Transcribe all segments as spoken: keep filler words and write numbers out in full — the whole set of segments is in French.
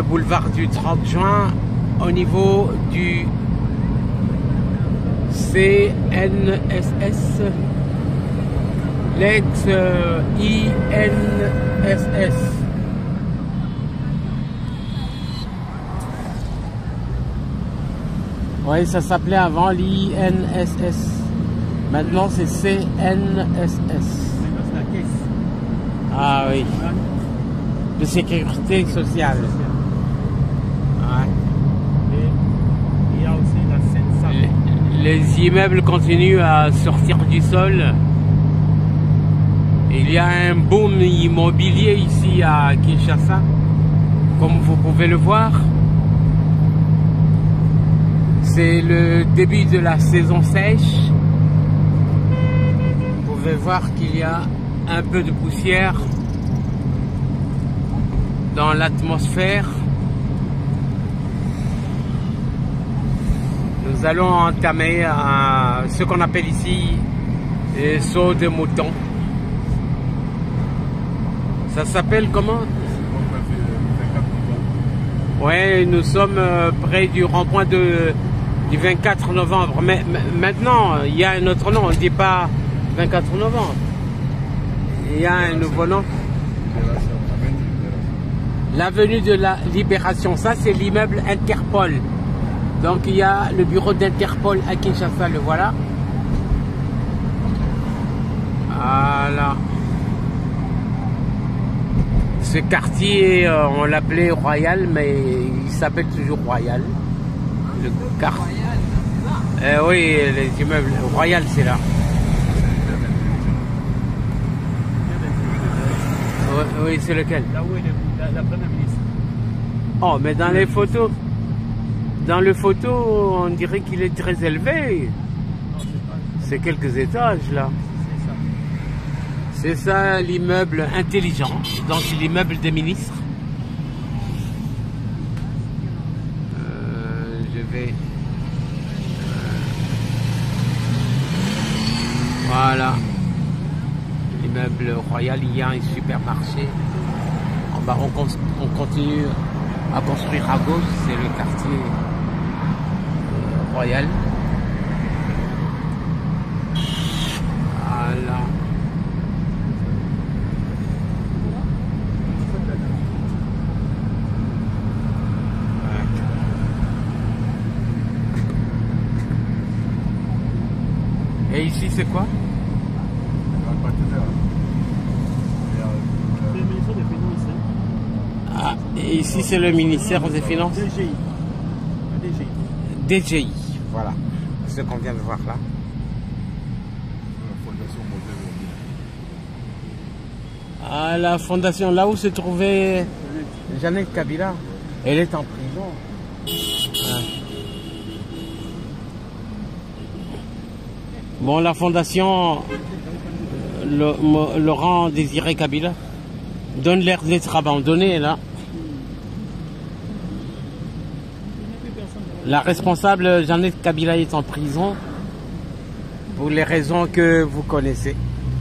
boulevard du trente juin au niveau du C N S S, l'ex-I N S S. Oui, ça s'appelait avant l'I N S S. Maintenant, c'est C N S S. Ah oui. De sécurité sociale. Ouais. Et il y a aussi la Seine-Saint. Les immeubles continuent à sortir du sol. Il y a un boom immobilier ici à Kinshasa, comme vous pouvez le voir. C'est le début de la saison sèche. Vous pouvez voir qu'il y a un peu de poussière dans l'atmosphère. Nous allons entamer un, ce qu'on appelle ici le saut de mouton. Ça s'appelle comment? Oui, nous sommes près du rond-point de du vingt-quatre novembre. Mais maintenant, il y a un autre nom. On ne dit pas vingt-quatre novembre. Il y a un nouveau nom. L'avenue de la Libération. Ça, c'est l'immeuble Interpol. Donc, il y a le bureau d'Interpol à Kinshasa. Le voilà. Voilà. Ce quartier, euh, on l'appelait Royal, mais il s'appelle toujours Royal. Le quartier. Euh, oui, les immeubles. Royal, c'est là. Oui, oui c'est lequel? Là où est la, la première ministre. Oh, mais dans les photos, dans les photos, on dirait qu'il est très élevé. C'est quelques étages, là. C'est ça l'immeuble intelligent, donc l'immeuble des ministres. Euh, je vais... Voilà. L'immeuble royal, il y a un supermarché. En bas, on, on continue à construire à gauche, c'est le quartier euh, royal. Voilà. Et ici, c'est quoi? Ah, et ici, c'est le ministère des Finances? D G I. D G I, voilà. Ce qu'on vient de voir là. Ah, la fondation, là où se trouvait Jeannette Kabila. Elle est en prison. Ah. Bon, la fondation le, Laurent Désiré Kabila donne l'air d'être abandonnée là. La responsable Jeannette Kabila est en prison pour les raisons que vous connaissez.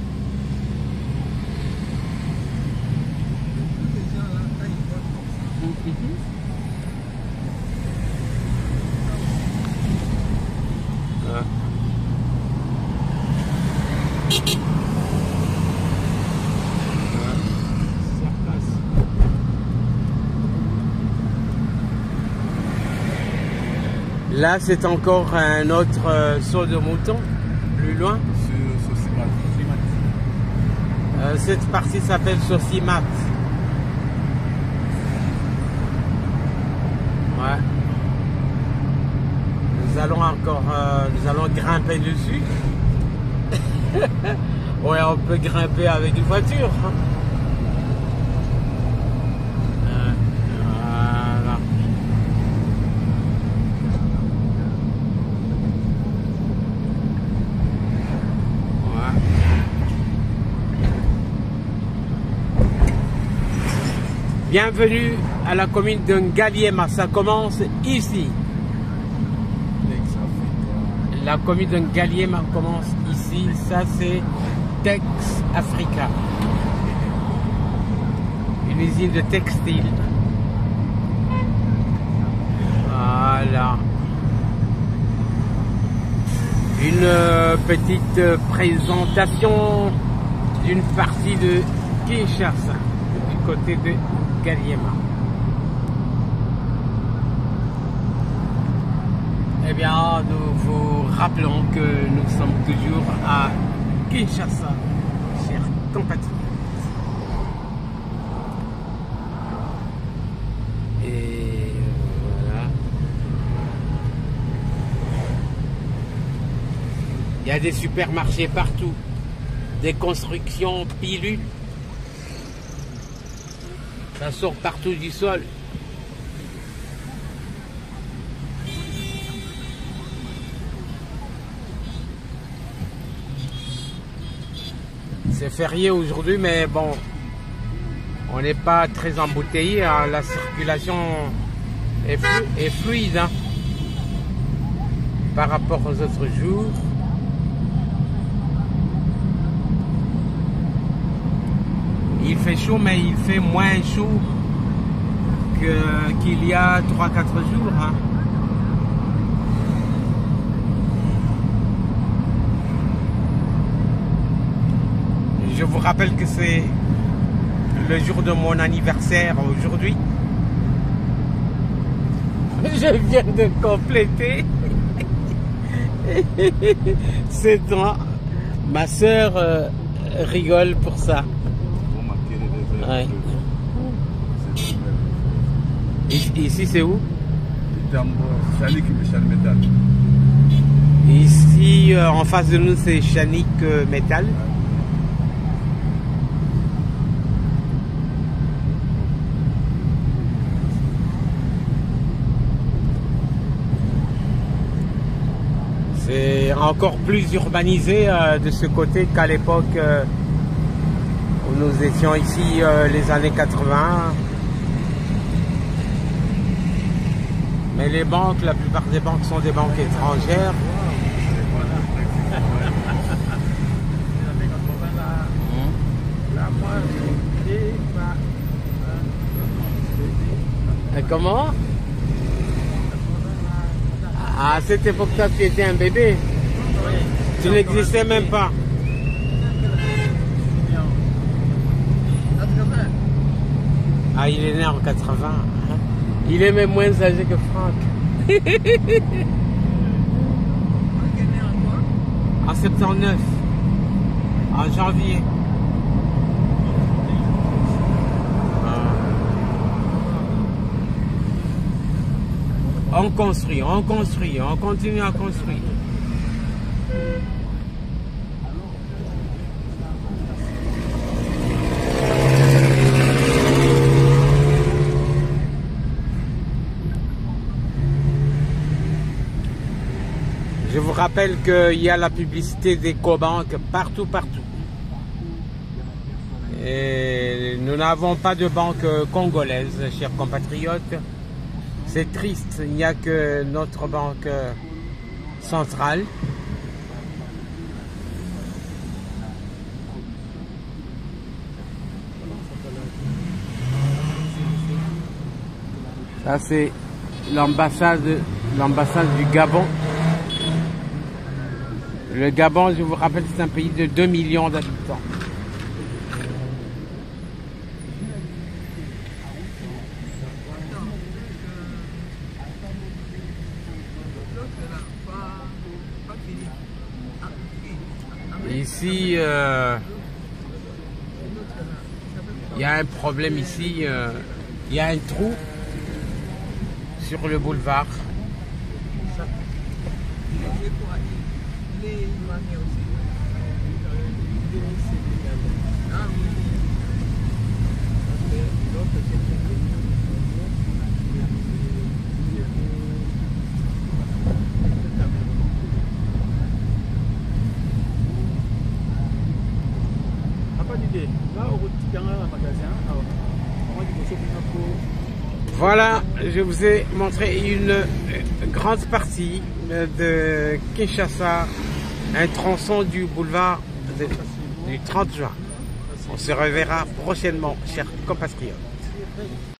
Là, c'est encore un autre euh, saut de mouton, plus loin. Euh, cette partie s'appelle Sosimat. Ouais. Nous allons encore, euh, nous allons grimper dessus. Ouais, on peut grimper avec une voiture. Hein. Bienvenue à la commune de Ngaliema, ça commence ici. La commune de Ngaliema commence ici, ça c'est Tex Africa, une usine de textile. une euh, petite euh, présentation d'une partie de Kinshasa, du côté de Galiema. Eh bien, nous vous rappelons que nous sommes toujours à Kinshasa, chers compatriotes. Et voilà. Il y a des supermarchés partout, des constructions pilules. Ça sort partout du sol. C'est férié aujourd'hui, mais bon, on n'est pas très embouteillé, hein. La circulation est, flu est fluide hein, par rapport aux autres jours. Il fait chaud, mais il fait moins chaud qu'il y a trois quatre jours. Hein. Je vous rappelle que c'est le jour de mon anniversaire aujourd'hui. Je viens de compléter sept ans. Ma soeur euh, rigole pour ça. Ouais. Ici c'est où? Ici euh, en face de nous c'est Chanik euh, Metal. C'est encore plus urbanisé euh, de ce côté qu'à l'époque euh, où nous étions ici euh, les années quatre-vingts. Mais les banques, la plupart des banques sont des banques étrangères. Et comment? À cette époque-là, tu étais un bébé. Tu n'existais même pas. Ah, il est né en quatre-vingts. Il est même moins âgé que Franck. En soixante-dix-neuf. En janvier. On construit, on construit, on continue à construire. Je vous rappelle qu'il y a la publicité d'Ecobank partout, partout. Et nous n'avons pas de banque congolaise, chers compatriotes. C'est triste, il n'y a que notre banque centrale. Ça c'est l'ambassade, l'ambassade du Gabon. Le Gabon, je vous rappelle, c'est un pays de deux millions d'habitants. Ici, euh, il y a un problème ici, euh, il y a un trou sur le boulevard. Voilà, je vous ai montré une grande partie de Kinshasa, un tronçon du boulevard de, du trente juin. On se reverra prochainement, chers compatriotes.